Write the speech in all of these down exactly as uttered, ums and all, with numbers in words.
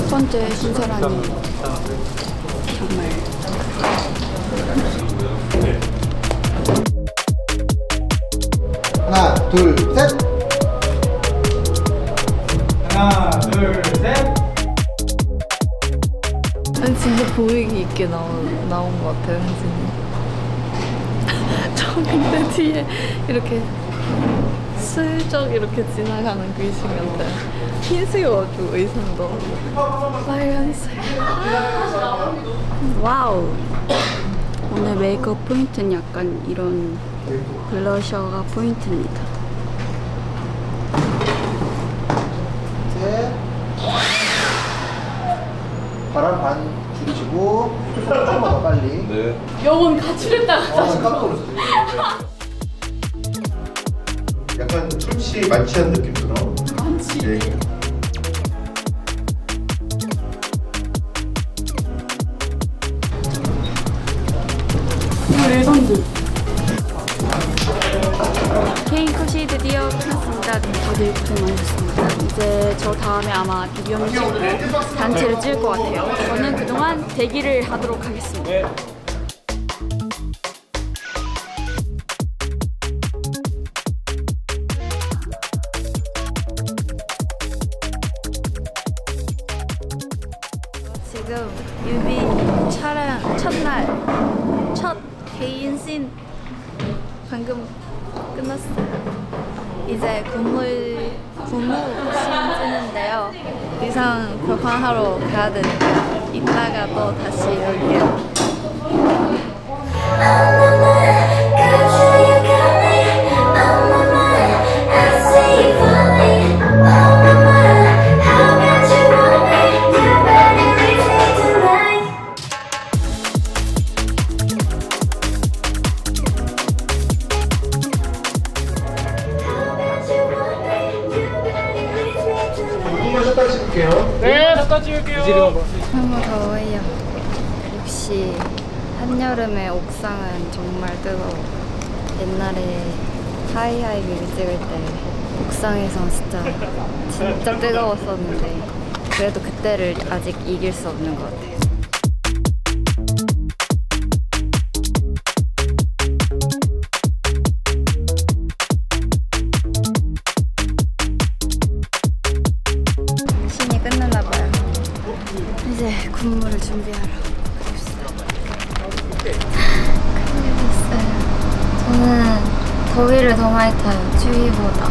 번째 순서라니 정말 하나, 둘, 셋! 하나, 둘, 셋! 진짜 분위기 있게 나온, 나온 것 같아요, 현진이. 저 근데 뒤에 이렇게 슬쩍 이렇게 지나가는 귀신 같아요. 흰색이어가지고 의상도 빨간색. 와우. 오늘 메이크업 포인트는 약간 이런 블러셔가 포인트입니다. 셋. 바람 반 줄이시고 조금만 더 빨리. 네. 영혼 가출했다가 어, 깜짝 놀랐어 지금. 약간 술취 만취한 느낌처럼. 만취. 네. 이거 레전드. 케이크컷이 드디어 끝났습니다. 다들 고생 많으셨습니다. 이제 저 다음에 아마 뮤비언 찍고 단체를 찍을 것 같아요. 저는 그동안 대기를 하도록 하겠습니다. 네. 지금 뮤비 촬영 첫날 첫 개인씬 방금 끝났어요. 이제 군물 군무씬 찍는데요. 의상 교환하러 가야 되니까 이따가 또 다시 올게요. 조금만 쉬었다 찍을게요. 네, 잠깐 찍을게요. 너무 더워요. 역시 한여름의 옥상은 정말 뜨거워. 옛날에 하이하이 뮤비 찍을 때 옥상에서 진짜 진짜 뜨거웠었는데 그래도 그때를 아직 이길 수 없는 것 같아요. 신이 끝났나봐요. 이제 군무를 준비하러 가봅시다. 큰일 났어요. 저는 더위를 더 많이 타요, 추위보다.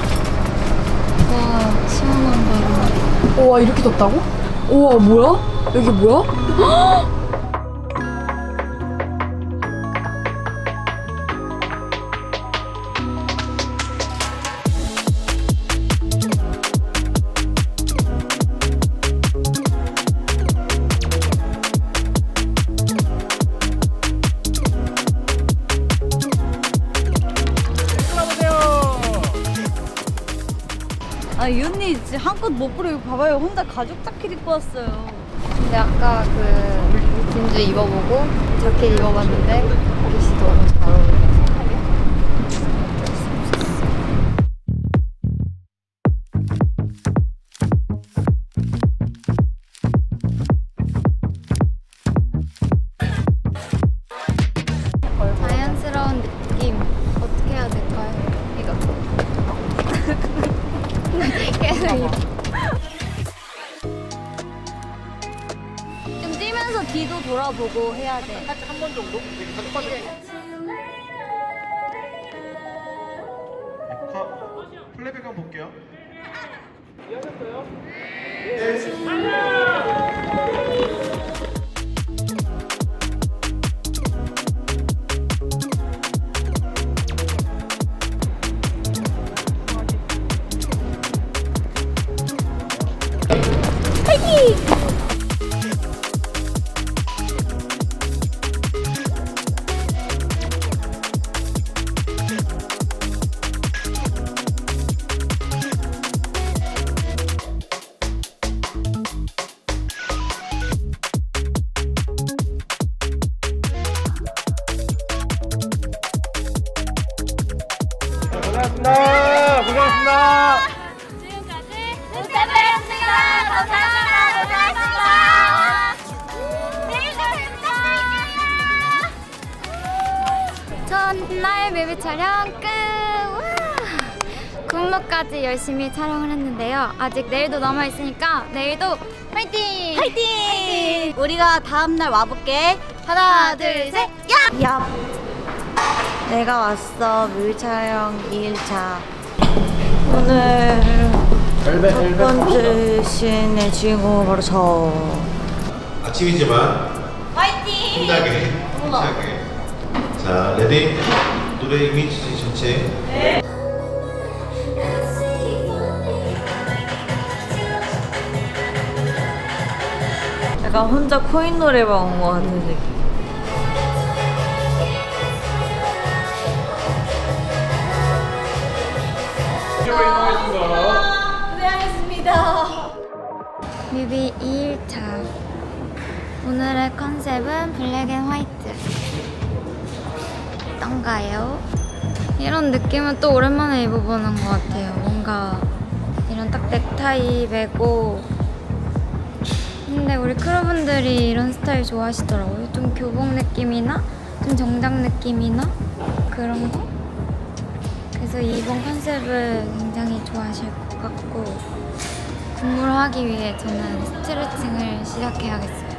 와, 시원한 바람. 우와, 이렇게 덥다고? 우와, 뭐야? 여기 뭐야? 아, 윤니 진짜 한껏 못 부리고 봐봐요. 혼자 가죽 자켓 입고 왔어요. 근데 아까 그 진주 입어보고 자켓 입어봤는데 옷이 너무 잘 어울려요. 자연스러운 느낌 어떻게 해야 될까요? 이거 계속 이거 좀 뛰면서 뒤도 돌아보고 해야 돼. 살짝 한 번 정도? 되게 가족 빠져. 플레이백 한번 볼게요. 이해하셨어요? 뮤비 촬영 끝! 와! 군무까지 열심히 촬영을 했는데요. 아직 내일도 남아있으니까 내일도 화이팅! 화이팅! 우리가 다음날 와볼게. 하나, 둘, 셋, 야! 야! 내가 왔어. 뮤비 촬영 이 일차. 오늘 첫 번째 씬의 주인공은 바로 저. 아침이지만 화이팅! 힘나게 힘차게. 자, 레디. 노래 이미지 전체. 약간 혼자 코인 노래방 온 것 같은 느낌. 뮤비 이 일차. 오늘의 컨셉은 블랙 앤 화이트. 어떤가요? 이런 느낌은 또 오랜만에 입어보는 것 같아요. 뭔가 이런 딱 넥타이 매고. 근데 우리 크루분들이 이런 스타일 좋아하시더라고요. 좀 교복 느낌이나 좀 정장 느낌이나 그런 거? 그래서 이번 컨셉을 굉장히 좋아하실 것 같고, 군무를 하기 위해 저는 스트레칭을 시작해야겠어요.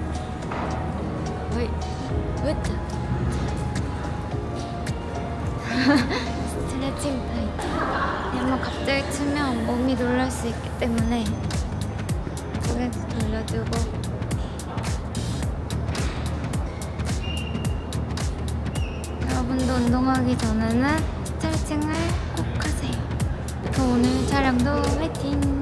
왜? 왜? 스트레칭 타이즈. 한번 갑자기 추면 몸이 놀랄 수 있기 때문에 고개도 돌려주고. 여러분도 운동하기 전에는 스트레칭을 꼭 하세요. 그럼 오늘 촬영도 화이팅!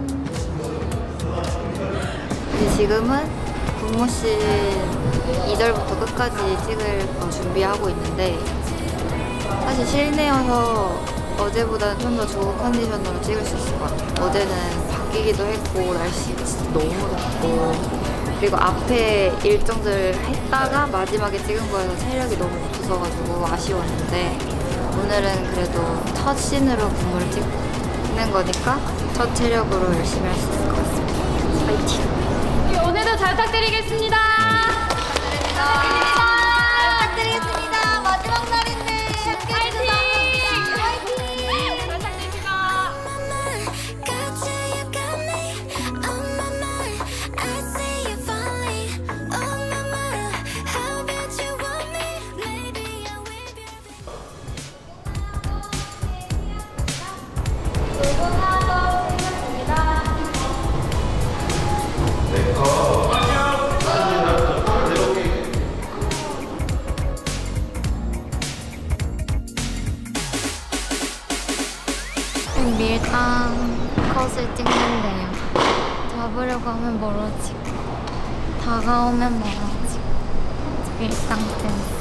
지금은 군무씬 이 절부터 끝까지 찍을 거 준비하고 있는데, 사실 실내여서 어제보다는 좀 더 좋은 컨디션으로 찍을 수 있을 것 같아요. 어제는 바뀌기도 했고 날씨 진짜 너무 덥고, 그리고 앞에 일정들 했다가 마지막에 찍은 거에서 체력이 너무 없어서가지고 아쉬웠는데, 오늘은 그래도 첫 씬으로 군무를 찍는 거니까 첫 체력으로 열심히 할 수 있을 것 같습니다. 파이팅! 오늘도 잘 부탁드리겠습니다. 잘 부탁드리겠습니다. 마지막 날인데 함께 해주셔서 감사합니다. 화이팅! 잘 부탁드립니다. 밀당 컷을 찍는데요. 잡으려고 하면 멀어지고 다가오면 멀어지고 밀당 댄스.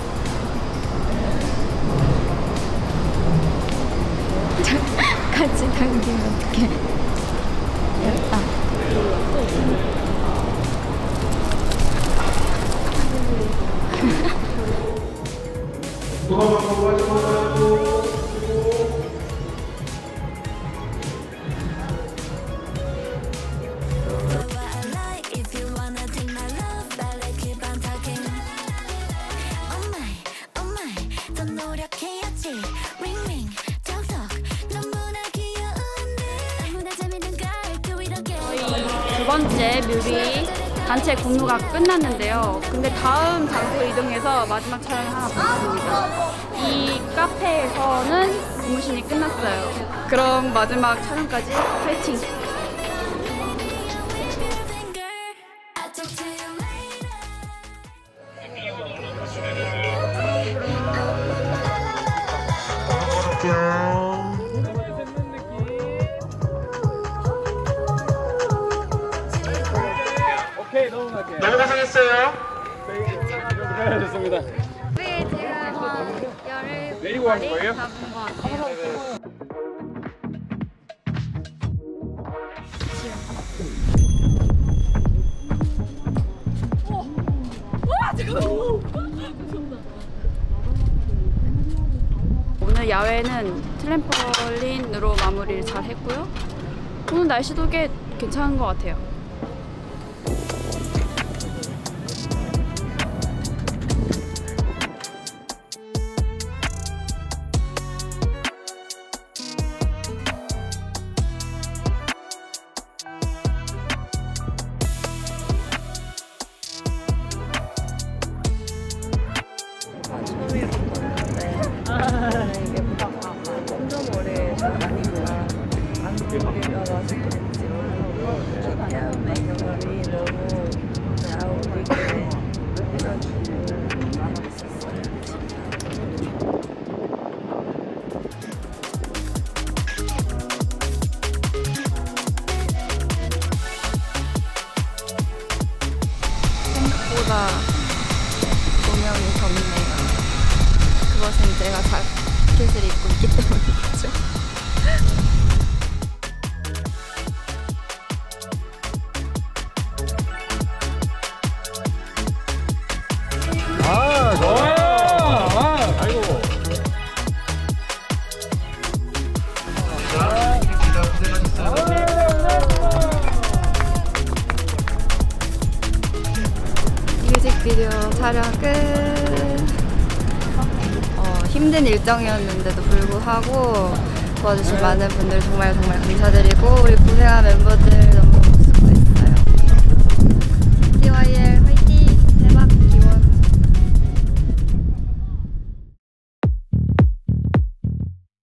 같이 당기면 어떡해. 밀당. 두 번째 뮤비 단체 군무가 끝났는데요. 근데 다음 장소로 이동해서 마지막 촬영을 하나 보겠습니다. 이 카페에서는 군무신이 끝났어요. 그럼 마지막 촬영까지 파이팅! 오케이, 넘어갈게요. 너무 고생했어요. 네, 좋습니다. 네, 제가 한 열흘 내리고 가는 거예요? 잡은 것 같아요. 오늘 야외는 트램펄린으로 마무리를 잘 했고요. 오늘 날씨도 꽤 괜찮은 것 같아요. 선수가 공명이 적네요. 그것은 제가 자켓을 입고 있기 때문이죠. 아, 좋아요. 아, 아이고. 자, 이렇게 고생하셨어요. 뮤직비디오 촬영 끝. 어, 힘든 일정이었는데도 불구하고 도와주신 많은 분들 정말 정말 감사드리고 우리 고생한 멤버들 너무 수고했어요. 티와이엘